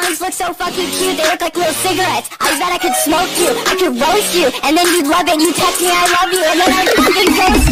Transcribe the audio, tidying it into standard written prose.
Things look so fucking cute, they look like little cigarettes. I bet I could smoke you, I could roast you, and then you'd love it. You text me I love you, and then I'd fucking ghost you.